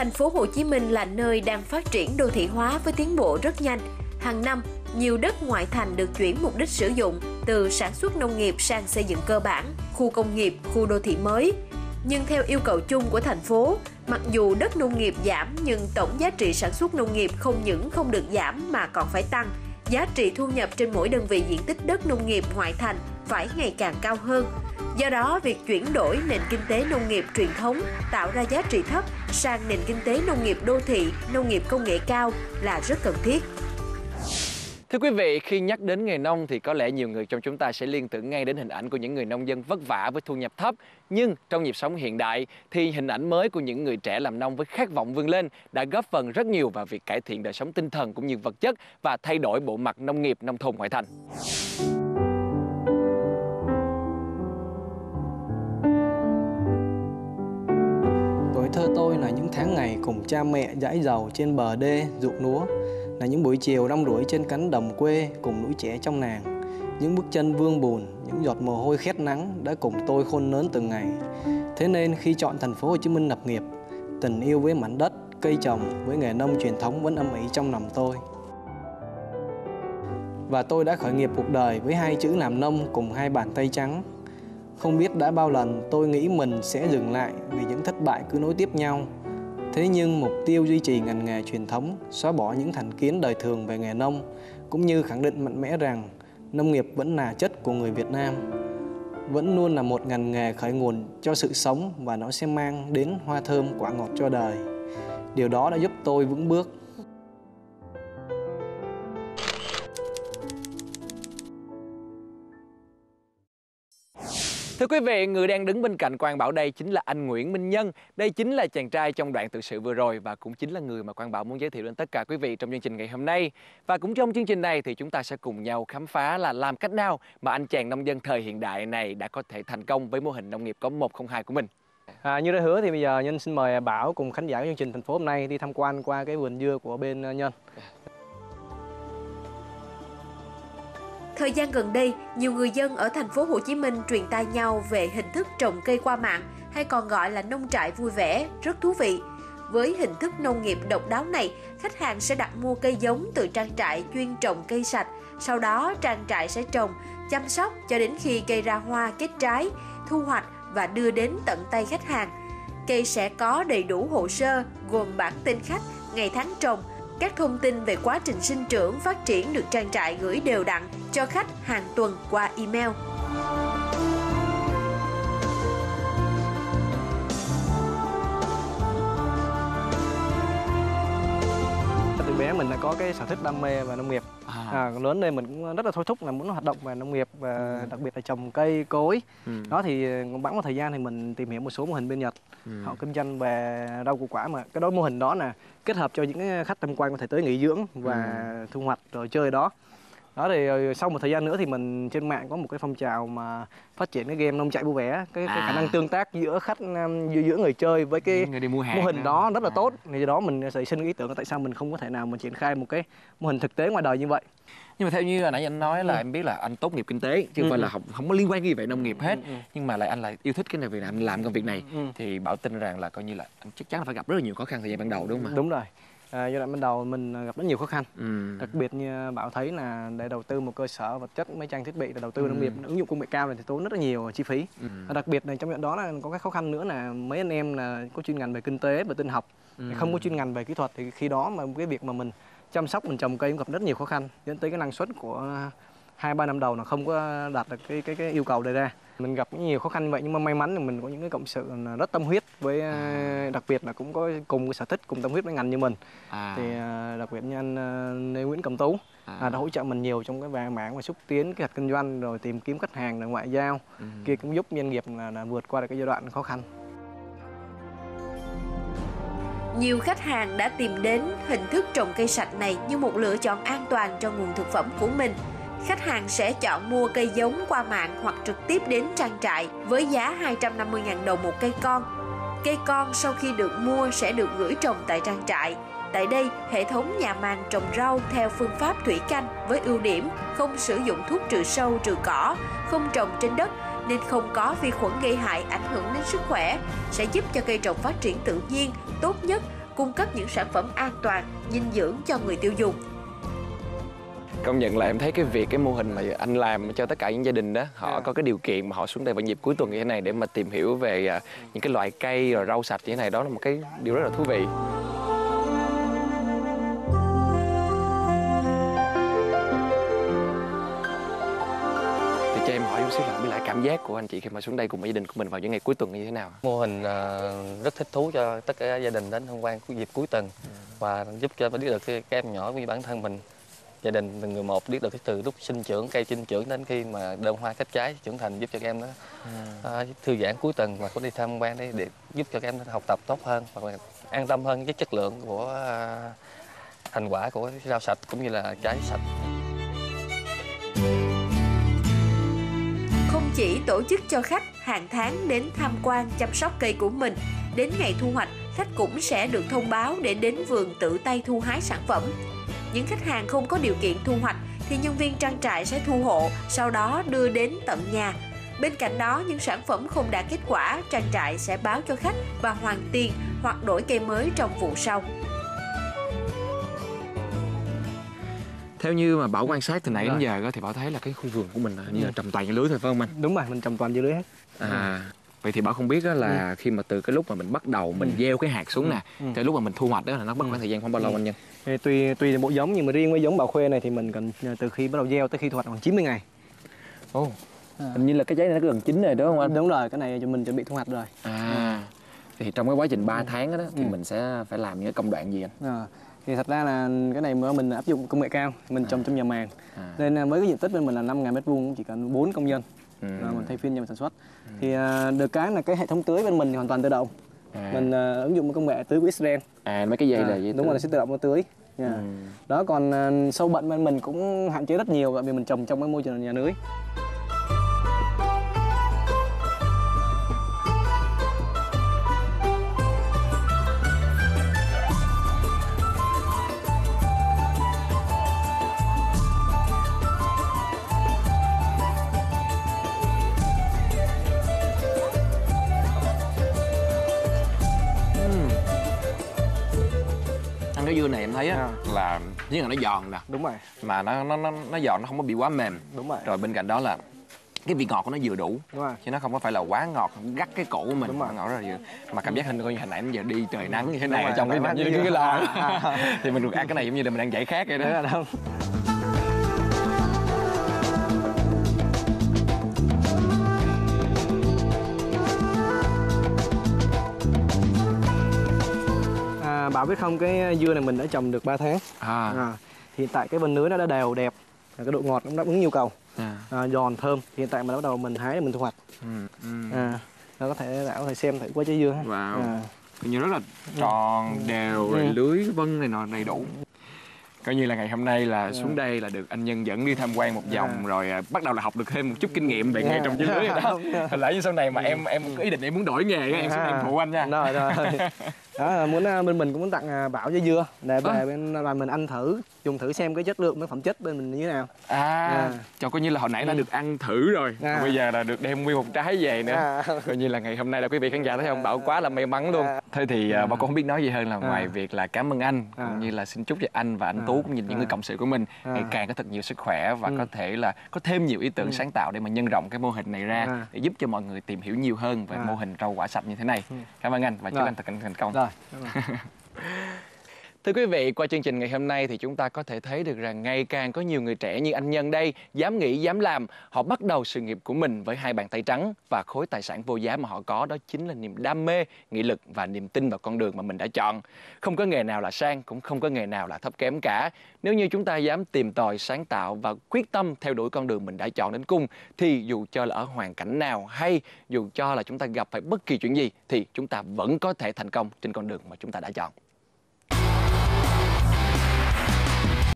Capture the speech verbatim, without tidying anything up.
Thành phố Hồ Chí Minh là nơi đang phát triển đô thị hóa với tiến bộ rất nhanh. Hàng năm, nhiều đất ngoại thành được chuyển mục đích sử dụng từ sản xuất nông nghiệp sang xây dựng cơ bản, khu công nghiệp, khu đô thị mới. Nhưng theo yêu cầu chung của thành phố, mặc dù đất nông nghiệp giảm nhưng tổng giá trị sản xuất nông nghiệp không những không được giảm mà còn phải tăng. Giá trị thu nhập trên mỗi đơn vị diện tích đất nông nghiệp ngoại thành phải ngày càng cao hơn. Do đó, việc chuyển đổi nền kinh tế nông nghiệp truyền thống tạo ra giá trị thấp sang nền kinh tế nông nghiệp đô thị, nông nghiệp công nghệ cao là rất cần thiết. Thưa quý vị, khi nhắc đến nghề nông thì có lẽ nhiều người trong chúng ta sẽ liên tưởng ngay đến hình ảnh của những người nông dân vất vả với thu nhập thấp. Nhưng trong nhịp sống hiện đại thì hình ảnh mới của những người trẻ làm nông với khát vọng vươn lên đã góp phần rất nhiều vào việc cải thiện đời sống tinh thần cũng như vật chất và thay đổi bộ mặt nông nghiệp nông thôn ngoại thành. Tuổi thơ tôi là những tháng ngày cùng cha mẹ dãi dầu trên bờ đê, ruộng lúa, là những buổi chiều rong ruổi trên cánh đồng quê cùng núi trẻ trong nàng. Những bước chân vương bùn, những giọt mồ hôi khét nắng đã cùng tôi khôn lớn từng ngày. Thế nên khi chọn thành phố Hồ Chí Minh lập nghiệp, tình yêu với mảnh đất, cây trồng, với nghề nông truyền thống vẫn âm ỉ trong lòng tôi. Và tôi đã khởi nghiệp cuộc đời với hai chữ làm nông cùng hai bàn tay trắng. Không biết đã bao lần tôi nghĩ mình sẽ dừng lại vì những thất bại cứ nối tiếp nhau. Thế nhưng mục tiêu duy trì ngành nghề truyền thống, xóa bỏ những thành kiến đời thường về nghề nông, cũng như khẳng định mạnh mẽ rằng nông nghiệp vẫn là chất của người Việt Nam, vẫn luôn là một ngành nghề khởi nguồn cho sự sống và nó sẽ mang đến hoa thơm quả ngọt cho đời. Điều đó đã giúp tôi vững bước. Thưa quý vị, người đang đứng bên cạnh Quang Bảo đây chính là anh Nguyễn Minh Nhân. Đây chính là chàng trai trong đoạn tự sự vừa rồi và cũng chính là người mà Quang Bảo muốn giới thiệu đến tất cả quý vị trong chương trình ngày hôm nay. Và cũng trong chương trình này thì chúng ta sẽ cùng nhau khám phá là làm cách nào mà anh chàng nông dân thời hiện đại này đã có thể thành công với mô hình nông nghiệp có một không hai của mình. À, như đã hứa thì bây giờ Nhân xin mời Bảo cùng khán giả của chương trình Thành phố hôm nay đi tham quan qua cái vườn dưa của bên Nhân. Thời gian gần đây, nhiều người dân ở thành phố Hồ Chí Minh truyền tai nhau về hình thức trồng cây qua mạng hay còn gọi là nông trại vui vẻ, rất thú vị. Với hình thức nông nghiệp độc đáo này, khách hàng sẽ đặt mua cây giống từ trang trại chuyên trồng cây sạch. Sau đó, trang trại sẽ trồng, chăm sóc cho đến khi cây ra hoa, kết trái, thu hoạch và đưa đến tận tay khách hàng. Cây sẽ có đầy đủ hồ sơ gồm bản tên khách, ngày tháng trồng. Các thông tin về quá trình sinh trưởng, phát triển được trang trại gửi đều đặn cho khách hàng tuần qua email. Từ bé mình đã có cái sở thích đam mê về nông nghiệp. À. À, lớn lên mình cũng rất là thôi thúc là muốn hoạt động về nông nghiệp và ừ. đặc biệt là trồng cây cối. Ừ. Đó thì bẵng một thời gian thì mình tìm hiểu một số mô hình bên Nhật. Ừ. Họ kinh doanh về rau củ quả mà cái đó mô hình đó là kết hợp cho những khách tham quan có thể tới nghỉ dưỡng và ừ. thu hoạch rồi chơi đó. Đó thì sau một thời gian nữa thì mình trên mạng có một cái phong trào mà phát triển cái game nông trại vui vẻ, cái, à. cái khả năng tương tác giữa khách giữa người chơi với cái người đi mua hàng mô hình đó, đó rất là à. tốt. Vì đó mình sẽ sinh ý tưởng là tại sao mình không có thể nào mình triển khai một cái mô hình thực tế ngoài đời như vậy. Nhưng mà theo như nãy anh nói là ừ. em biết là anh tốt nghiệp kinh tế chứ không ừ. phải là không, không có liên quan gì về nông nghiệp hết. Ừ. Nhưng mà lại anh lại yêu thích cái này việc này, anh làm công việc này ừ. thì Bảo tin rằng là coi như là anh chắc chắn là phải gặp rất là nhiều khó khăn thời gian ban đầu đúng không ạ? Đúng rồi. À, giai đoạn ban đầu mình gặp rất nhiều khó khăn, ừ. đặc biệt như Bảo thấy là để đầu tư một cơ sở vật chất, mấy trang thiết bị, để đầu tư ừ. nông nghiệp ứng dụng công nghệ cao này thì tốn rất là nhiều chi phí. Ừ. À, đặc biệt này trong đoạn đó là có cái khó khăn nữa là mấy anh em là có chuyên ngành về kinh tế và tin học, ừ. không có chuyên ngành về kỹ thuật thì khi đó mà cái việc mà mình chăm sóc mình trồng cây cũng gặp rất nhiều khó khăn, dẫn tới cái năng suất của hai ba năm đầu là không có đạt được cái cái, cái yêu cầu đề ra. Mình gặp nhiều khó khăn như vậy nhưng mà may mắn là mình có những cái cộng sự rất tâm huyết với à. đặc biệt là cũng có cùng cái sở thích cùng tâm huyết với ngành như mình. À. Thì đặc biệt như anh Lê Nguyễn Cẩm Tú à. đã hỗ trợ mình nhiều trong cái mảng mà xúc tiến kế hoạch kinh doanh rồi tìm kiếm khách hàng rồi ngoại giao. Ừ. Kia cũng giúp doanh nghiệp là, là vượt qua được cái giai đoạn khó khăn. Nhiều khách hàng đã tìm đến hình thức trồng cây sạch này như một lựa chọn an toàn cho nguồn thực phẩm của mình. Khách hàng sẽ chọn mua cây giống qua mạng hoặc trực tiếp đến trang trại với giá hai trăm năm mươi nghìn đồng một cây con. Cây con sau khi được mua sẽ được gửi trồng tại trang trại. Tại đây, hệ thống nhà màng trồng rau theo phương pháp thủy canh với ưu điểm không sử dụng thuốc trừ sâu, trừ cỏ, không trồng trên đất nên không có vi khuẩn gây hại ảnh hưởng đến sức khỏe, sẽ giúp cho cây trồng phát triển tự nhiên, tốt nhất, cung cấp những sản phẩm an toàn, dinh dưỡng cho người tiêu dùng. Công nhận là em thấy cái việc cái mô hình mà anh làm cho tất cả những gia đình đó, họ yeah. có cái điều kiện mà họ xuống đây vào dịp cuối tuần như thế này để mà tìm hiểu về uh, những cái loại cây rồi rau sạch như thế này, đó là một cái điều rất là thú vị. Thì cho em hỏi chút xíu là với lại cảm giác của anh chị khi mà xuống đây cùng với gia đình của mình vào những ngày cuối tuần như thế nào? Mô hình uh, rất thích thú cho tất cả gia đình đến tham quan của dịp cuối tuần và giúp cho biết được cái, cái em nhỏ như bản thân mình. Gia đình từng người một biết được cái từ lúc sinh trưởng, cây sinh trưởng đến khi mà đơm hoa kết trái trưởng thành, giúp cho các em nó ừ. uh, thư giãn cuối tuần và có đi tham quan để, để giúp cho các em học tập tốt hơn và an tâm hơn cái chất lượng của uh, thành quả của rau sạch cũng như là trái sạch. Không chỉ tổ chức cho khách hàng tháng đến tham quan chăm sóc cây của mình, đến ngày thu hoạch, khách cũng sẽ được thông báo để đến vườn tự tay thu hái sản phẩm. Những khách hàng không có điều kiện thu hoạch thì nhân viên trang trại sẽ thu hộ, sau đó đưa đến tận nhà. Bên cạnh đó, những sản phẩm không đạt kết quả, trang trại sẽ báo cho khách và hoàn tiền hoặc đổi cây mới trong vụ sau. Theo như mà Bảo quan sát từ nãy đến giờ thì Bảo thấy là cái khu vườn của mình là như là trồng toàn dưa lưới thôi phải không anh? Đúng rồi, mình trồng toàn dưa lưới hết. À, vậy thì Bảo không biết đó là ừ. khi mà từ cái lúc mà mình bắt đầu mình ừ. gieo cái hạt xuống nè, ừ. tới lúc mà mình thu hoạch đó là nó mất khoảng thời gian khoảng bao lâu ừ. anh Nhân? Thì tùy tùy bộ giống, nhưng mà riêng với giống Bảo Khuê này thì mình cần từ khi bắt đầu gieo tới khi thu hoạch khoảng chín mươi ngày. Ồ, oh. à. Hình như là cái trái này nó gần chín rồi đúng không anh? Đúng rồi, cái này cho mình chuẩn bị thu hoạch rồi. À, thì trong cái quá trình ba tháng đó, đó thì ừ. mình sẽ phải làm những công đoạn gì anh? À. Thì thật ra là cái này mình áp dụng công nghệ cao, mình trồng à. trong nhà màng, à. nên với cái diện tích bên mình là năm nghìn mét vuông chỉ cần bốn công nhân, ừ. rồi mình thay phiên nhau sản xuất. Ừ. Thì được cái là cái hệ thống tưới bên mình thì hoàn toàn tự động, à. mình uh, ứng dụng công nghệ tưới của Israel. À, mấy cái dây à, là gì? Đúng rồi, là sẽ tự động nó tưới. Yeah. Ừ. Đó, còn uh, sâu bệnh bên mình cũng hạn chế rất nhiều bởi vì mình trồng trong cái môi trường nhà lưới. Cái dưa này em thấy á à. là thứ nhất là nó giòn nè, đúng rồi, mà nó nó nó nó giòn, nó không có bị quá mềm, đúng rồi. Rồi bên cạnh đó là cái vị ngọt của nó vừa đủ, đúng rồi, chứ nó không có phải là quá ngọt gắt cái cổ của mình, đúng rồi. Ngọt rất là vừa. Mà cảm giác hình coi như hồi nãy em giờ đi trời nắng như thế này trong cái mặt như cái lò thì mình được ăn cái này giống như là mình đang giải khát vậy đó. Đúng. Bảo biết không, cái dưa này mình đã trồng được ba tháng. À. À, hiện tại cái vân lưới nó đã đều đẹp, cái độ ngọt cũng đáp ứng nhu cầu, à. À, giòn thơm. Hiện tại mình bắt đầu mình hái để mình thu hoạch. Ừ. Ừ. À, nó có thể Bảo có thể xem thử qua trái dưa. Wow. À. Như rất là tròn, ừ. đều, rồi ừ. lưới vân này nọ đầy đủ. Coi như là ngày hôm nay là xuống đây là được anh Nhân dẫn đi tham quan một vòng, à. rồi bắt đầu là học được thêm một chút kinh nghiệm về nghề trồng dưa lưới rồi đó. Thật lỡ như sau này mà em em có ý định em muốn đổi nghề, em xuống em phụ anh nha. Rồi rồi. Đó, muốn bên mình cũng muốn tặng Bảo trái dưa để về à. bên là mình ăn thử, dùng thử xem cái chất lượng, cái phẩm chất bên mình như thế nào. À, à. Cho coi như là hồi nãy đã được ăn thử rồi, à. bây giờ là được đem nguyên một trái về nữa. À. Coi như là ngày hôm nay là quý vị khán giả thấy không, Bảo quá là may mắn luôn. À. Thôi thì à. Bảo cũng không biết nói gì hơn là ngoài à. việc là cảm ơn anh, à. cũng như là xin chúc cho anh và anh à. Tú cũng như những à. người cộng sự của mình à. ngày càng có thật nhiều sức khỏe và ừ. có thể là có thêm nhiều ý tưởng ừ. sáng tạo để mà nhân rộng cái mô hình này ra, à. để giúp cho mọi người tìm hiểu nhiều hơn về à. mô hình rau quả sạch như thế này. Ừ. Cảm ơn anh và chúc rồi. anh thật thành công. Rồi. Thưa quý vị, qua chương trình ngày hôm nay thì chúng ta có thể thấy được rằng ngày càng có nhiều người trẻ như anh Nhân đây dám nghĩ, dám làm. Họ bắt đầu sự nghiệp của mình với hai bàn tay trắng và khối tài sản vô giá mà họ có đó chính là niềm đam mê, nghị lực và niềm tin vào con đường mà mình đã chọn. Không có nghề nào là sang, cũng không có nghề nào là thấp kém cả. Nếu như chúng ta dám tìm tòi, sáng tạo và quyết tâm theo đuổi con đường mình đã chọn đến cùng thì dù cho là ở hoàn cảnh nào hay dù cho là chúng ta gặp phải bất kỳ chuyện gì thì chúng ta vẫn có thể thành công trên con đường mà chúng ta đã chọn.